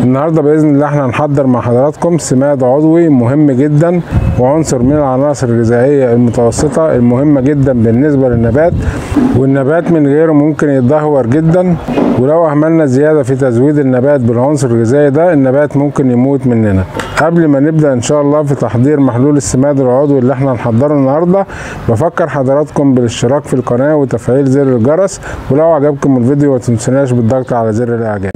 النهارده باذن الله احنا هنحضر مع حضراتكم سماد عضوي مهم جدا وعنصر من العناصر الغذائيه المتوسطه المهمه جدا بالنسبه للنبات، والنبات من غيره ممكن يتدهور جدا، ولو اهملنا زياده في تزويد النبات بالعنصر الغذائي ده النبات ممكن يموت مننا. قبل ما نبدا ان شاء الله في تحضير محلول السماد العضوي اللي احنا هنحضره النهارده، بفكر حضراتكم بالاشتراك في القناه وتفعيل زر الجرس، ولو عجبكم الفيديو ما تنسوناش بالضغط على زر الاعجاب.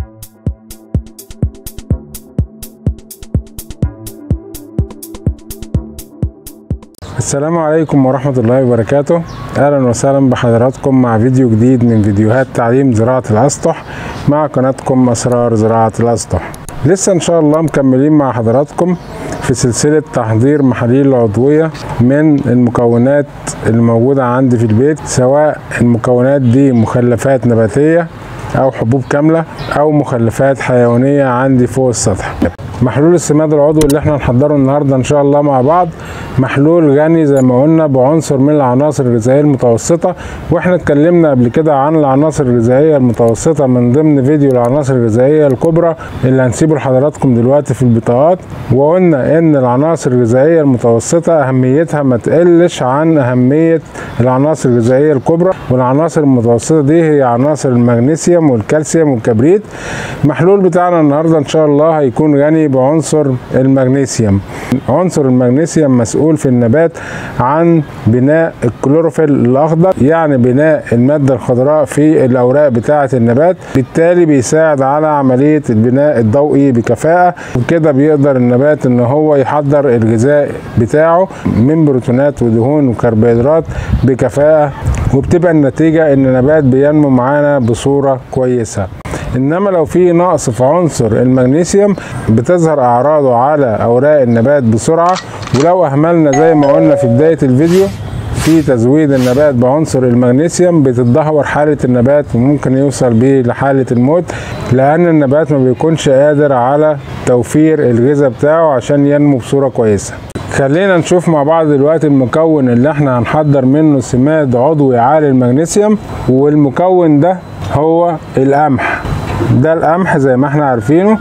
السلام عليكم ورحمة الله وبركاته. اهلا وسهلا بحضراتكم مع فيديو جديد من فيديوهات تعليم زراعة الاسطح مع قناتكم اسرار زراعة الاسطح. لسه ان شاء الله مكملين مع حضراتكم في سلسلة تحضير محاليل عضوية من المكونات الموجودة عندي في البيت، سواء المكونات دي مخلفات نباتية او حبوب كاملة او مخلفات حيوانية عندي فوق السطح. محلول السماد العضوي اللي احنا هنحضره النهارده ان شاء الله مع بعض محلول غني زي ما قلنا بعنصر من العناصر الغذائيه المتوسطه، واحنا اتكلمنا قبل كده عن العناصر الغذائيه المتوسطه من ضمن فيديو العناصر الغذائيه الكبرى اللي هنسيبه لحضراتكم دلوقتي في البطاقات، وقلنا ان العناصر الغذائيه المتوسطه اهميتها ما تقلش عن اهميه العناصر الغذائيه الكبرى، والعناصر المتوسطه دي هي عناصر المغنيسيوم والكالسيوم والكبريت. المحلول بتاعنا النهارده ان شاء الله هيكون غني بعنصر المغنيسيوم. عنصر المغنيسيوم مسؤول في النبات عن بناء الكلوروفيل الاخضر، يعني بناء الماده الخضراء في الاوراق بتاعه النبات، بالتالي بيساعد على عمليه البناء الضوئي بكفاءه، وكده بيقدر النبات ان هو يحضر الغذاء بتاعه من بروتينات ودهون وكربوهيدرات بكفاءه، وبتبقى النتيجه ان النبات بينمو معانا بصوره كويسه. انما لو في نقص في عنصر المغنيسيوم بتظهر اعراضه على اوراق النبات بسرعه، ولو اهملنا زي ما قلنا في بدايه الفيديو في تزويد النبات بعنصر المغنيسيوم بتتدهور حاله النبات وممكن يوصل بيه لحاله الموت، لان النبات ما بيكونش قادر على توفير الغذاء بتاعه عشان ينمو بصوره كويسه. خلينا نشوف مع بعض دلوقتي المكون اللي احنا هنحضر منه سماد عضوي عالي المغنيسيوم، والمكون ده هو القمح. ده القمح زي ما احنا عارفينه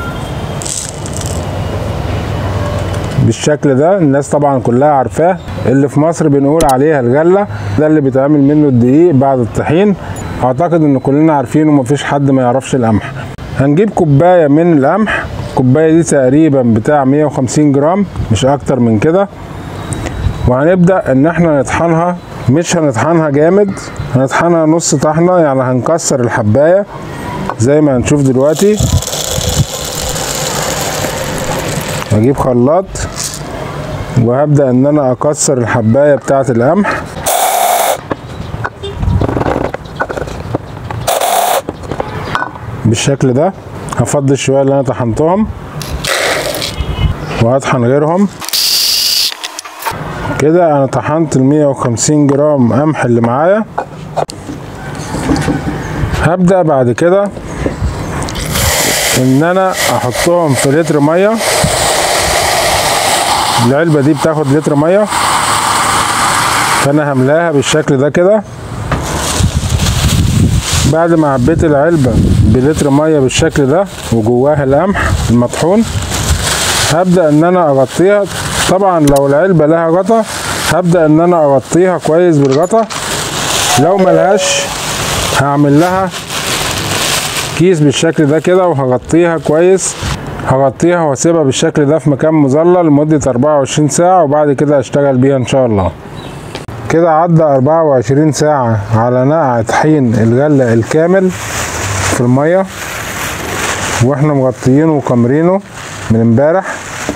بالشكل ده، الناس طبعا كلها عارفاه، اللي في مصر بنقول عليها الغلة، ده اللي بيتعمل منه الدقيق بعد الطحين. اعتقد ان كلنا عارفينه ومفيش حد ما يعرفش القمح. هنجيب كوباية من القمح، الكوباية دي تقريبا بتاع 150 جرام مش اكتر من كده، وهنبدأ ان احنا نطحنها. مش هنطحنها جامد، هنطحنها نص طحنة، يعني هنكسر الحباية زي ما هنشوف دلوقتي. هجيب خلاط وهبدأ ان انا اكسر الحباية بتاعة القمح بالشكل ده. هفضي الشوية اللي انا طحنتهم وهطحن غيرهم كده. انا طحنت ال 150 جرام قمح اللي معايا. هبدأ بعد كده ان انا احطهم في لتر ميه. العلبة دي بتاخد لتر ميه، فانا هملاها بالشكل ده كده. بعد ما عبيت العلبة بلتر ميه بالشكل ده وجواها القمح المطحون، هبدأ ان انا اغطيها. طبعا لو العلبة لها غطا هبدأ ان انا اغطيها كويس بالغطا، لو ملهاش هعمل لها كيس بالشكل ده كده وهغطيها كويس. هغطيها واسيبها بالشكل ده في مكان مظلل لمدة 24 ساعة، وبعد كده اشتغل بيها ان شاء الله. كده عدى 24 ساعة على نقع طحين الغلة الكامل في المية، واحنا مغطيينه وكامرينه من امبارح.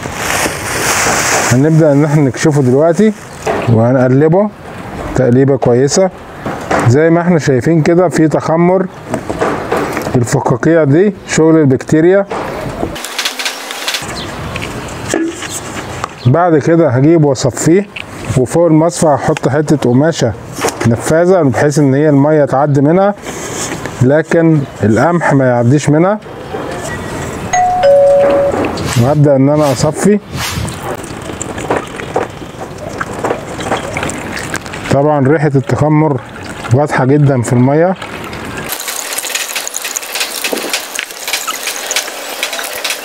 هنبدأ ان احنا نكشفه دلوقتي وهنقلبه تقليبة كويسة زي ما احنا شايفين كده. في تخمر، الفقاقيع دي شغل البكتيريا. بعد كده هجيب واصفيه، وفوق المصفى هحط حتة قماشة نفاذة بحيث ان هي المية تعدي منها لكن القمح ما يعديش منها، وهبدأ ان انا اصفي. طبعا ريحة التخمر واضحة جدا في المية.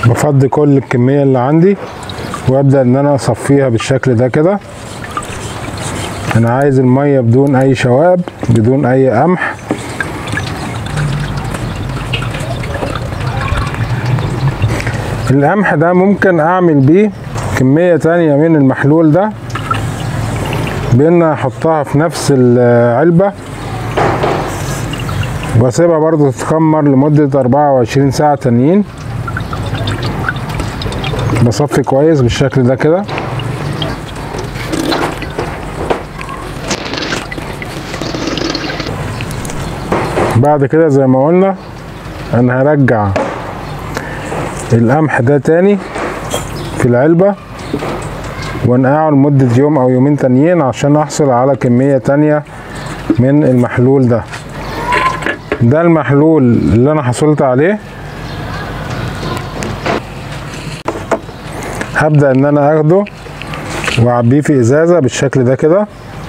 بفضي كل الكمية اللي عندي وابدأ ان انا اصفيها بالشكل ده كده. انا عايز المية بدون اي شوائب، بدون اي قمح. القمح ده ممكن اعمل بيه كمية تانية من المحلول ده، بان احطها في نفس العلبة واسيبها برضو تتخمر لمدة 24 ساعة تانيين. بصفي كويس بالشكل ده كده. بعد كده زي ما قلنا انا هرجع القمح ده تاني في العلبة وانقعه لمدة يوم او يومين تانيين عشان احصل على كمية تانية من المحلول ده. ده المحلول اللي انا حصلت عليه. هبدأ ان انا اخده واعبيه في ازازة بالشكل ده كده.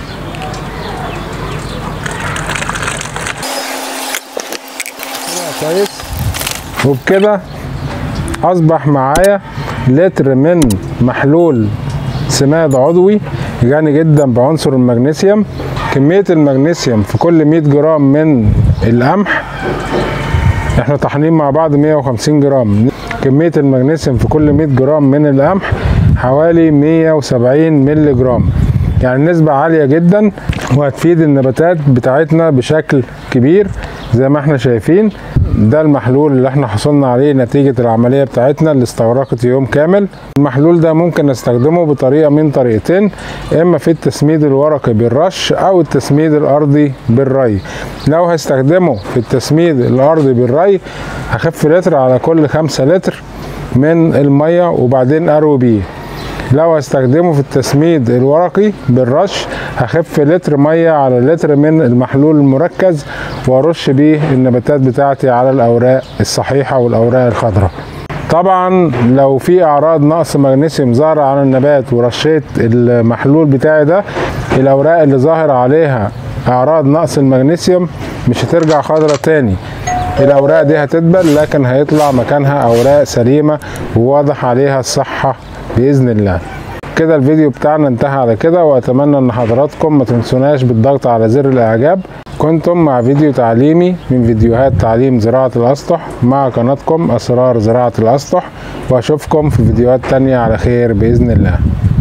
كويس. وبكده اصبح معايا لتر من محلول سماد عضوي غني جدا بعنصر المغنيسيوم. كمية المغنيسيوم في كل 100 جرام من القمح، احنا طحنين مع بعض 150 جرام. كمية المغنيسيوم في كل 100 جرام من القمح حوالي 170 مللي جرام، يعني نسبة عالية جدا وهتفيد النباتات بتاعتنا بشكل كبير. زي ما احنا شايفين ده المحلول اللي احنا حصلنا عليه نتيجة العملية بتاعتنا اللي استغرقت يوم كامل. المحلول ده ممكن نستخدمه بطريقة من طريقتين، اما في التسميد الورقي بالرش او التسميد الارضي بالري. لو هستخدمه في التسميد الارضي بالري هخف لتر على كل 5 لتر من المية وبعدين اروي بيه. لو هستخدمه في التسميد الورقي بالرش هخف لتر ميه على لتر من المحلول المركز وارش بيه النباتات بتاعتي على الاوراق الصحيحه والاوراق الخضراء. طبعا لو في اعراض نقص مغنيسيوم ظاهره على النبات ورشيت المحلول بتاعي ده، الاوراق اللي ظاهر عليها اعراض نقص المغنيسيوم مش هترجع خضراء تاني. الاوراق دي هتدبل لكن هيطلع مكانها اوراق سليمه وواضح عليها الصحه باذن الله. كده الفيديو بتاعنا انتهى على كده، واتمنى ان حضراتكم ما تنسوناش بالضغط على زر الاعجاب. كنتم مع فيديو تعليمي من فيديوهات تعليم زراعة الاسطح مع قناتكم اسرار زراعة الاسطح، واشوفكم في فيديوهات تانية على خير باذن الله.